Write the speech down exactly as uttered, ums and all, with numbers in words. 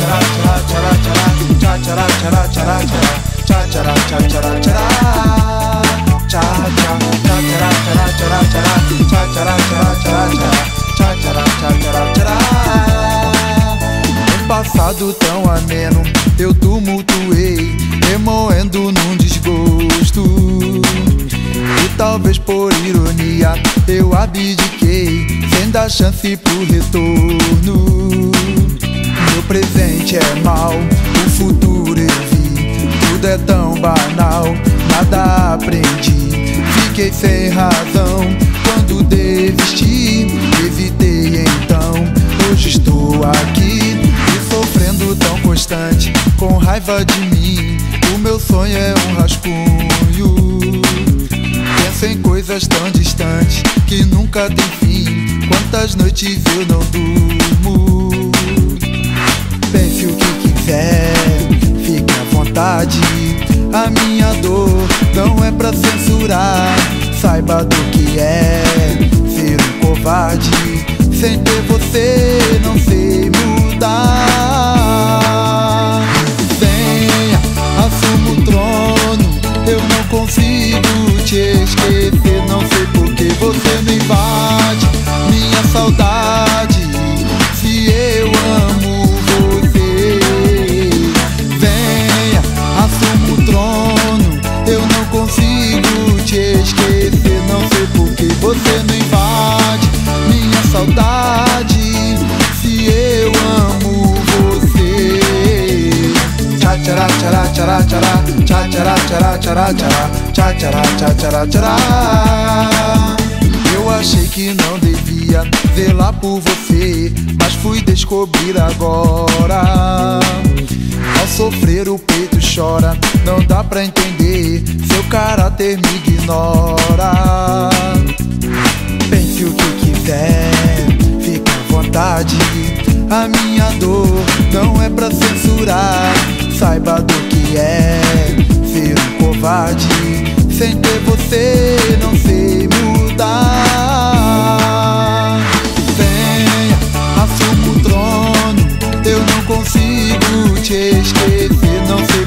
Um passado tão ameno eu tumultuei, remoendo num desgosto. E talvez por ironia eu abdiquei, sem dar chance pro retorno. Meu presente é mau, o futuro eu vi, tudo é tão banal, nada aprendi. Fiquei sem razão quando desisti, evitei então, hoje estou aqui, e sofrendo tão constante, com raiva de mim. O meu sonho é um rascunho, penso em coisas tão distantes que nunca tem fim. Quantas noites eu não durmo. Pense o que quiser, fique à vontade. A minha dor não é pra censurar. Saiba do que é ser um covarde. Sem ter você não sei mudar. Venha, assuma o trono, eu não consigo te esquecer. Não sei por que você me invade minha saudade, se eu amo você. Venha, assuma o trono, eu não consigo te esquecer. Não sei por que você não invade minha saudade, se eu amo você. Tchá tchará tchará tchará tchará, tchá tchará tchará tchará tchará, tchá tchará tchá tchará tchará. Eu achei que não devia zelar por você, mas fui descobrir agora. Ao sofrer o peito chora, não dá pra entender, seu caráter me ignora. Pense o que quiser, fique à vontade. A minha dor não é pra censurar. Saiba do que é ser um covarde. Sem ter você não sei mudar. Venha, assuma o trono, eu não consigo te esquecer. Não sei